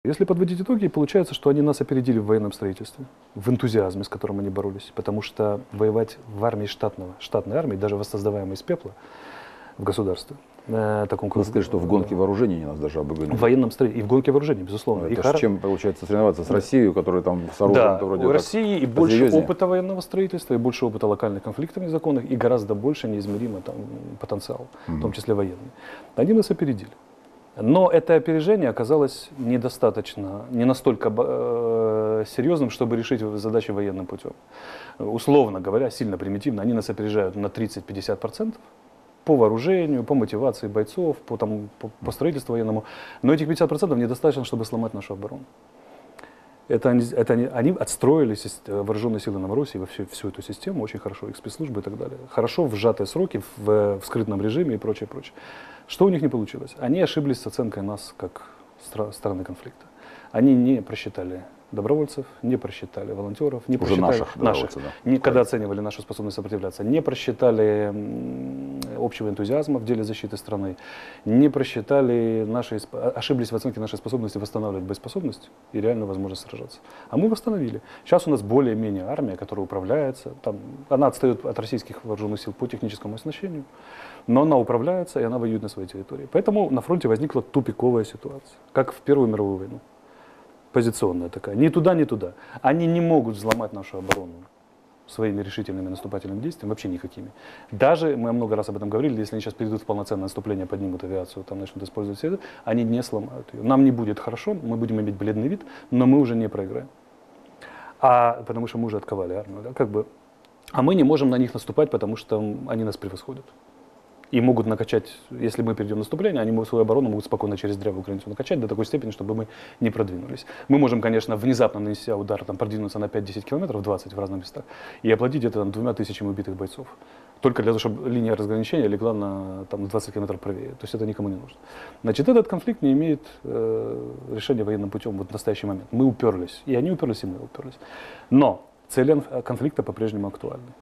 Если подводить итоги, получается, что они нас опередили в военном строительстве, в энтузиазме, с которым они боролись. Потому что воевать в армии штатной армии, даже воссоздаваемой из пепла в государстве, таком Надо сказать, что в гонке вооружений они нас даже обыграли. в военном строительстве и в гонке вооружений, безусловно. Это с чем, получается, соревноваться? С Россией, которая там с оружием Да, вроде у России и больше посерьезнее. опыта военного строительства, и больше опыта локальных конфликтов незаконных, и гораздо больше неизмеримый там потенциал, в том числе военный. Они нас опередили. Но это опережение оказалось недостаточно, не настолько серьезным, чтобы решить задачи военным путем. Условно говоря, сильно примитивно, они нас опережают на 30-50% по вооружению, по мотивации бойцов, по строительству военному. Но этих 50% недостаточно, чтобы сломать нашу оборону. Они отстроили вооруженные силы Новороссии во всю эту систему очень хорошо, их спецслужбы и так далее. Хорошо в сжатые сроки, в скрытном режиме и прочее, прочее. Что у них не получилось? Они ошиблись с оценкой нас как стороны конфликта. Они не просчитали добровольцев, не просчитали волонтеров, не просчитали наших, да. когда оценивали нашу способность сопротивляться, не просчитали общего энтузиазма в деле защиты страны, не просчитали ошиблись в оценке нашей способности восстанавливать боеспособность и реальную возможность сражаться. А мы восстановили. Сейчас у нас более-менее армия, которая управляется, она отстает от российских вооруженных сил по техническому оснащению, но она управляется и она воюет на своей территории. Поэтому на фронте возникла тупиковая ситуация, как в Первую мировую войну. Позиционная такая. Ни туда, ни туда. Они не могут взломать нашу оборону своими решительными наступательными действиями, вообще никакими. Даже, мы много раз об этом говорили, если они сейчас перейдут в полноценное наступление, поднимут авиацию, там начнут использовать все это, они не сломают ее. Нам не будет хорошо, мы будем иметь бледный вид, но мы уже не проиграем. Потому что мы уже отковали армию. Да, а мы не можем на них наступать, потому что они нас превосходят. И могут накачать, если мы перейдем в наступление, они свою оборону могут спокойно через древнюю границу накачать до такой степени, чтобы мы не продвинулись. Мы можем, конечно, внезапно нанеся удар, продвинуться на 5-10 километров, 20 в разных местах, и оплатить это 2000 убитых бойцов. Только для того, чтобы линия разграничения легла на 20 километров правее. То есть это никому не нужно. Значит, этот конфликт не имеет решения военным путем в настоящий момент. Мы уперлись. И они уперлись, и мы уперлись. Но цели конфликта по-прежнему актуальны.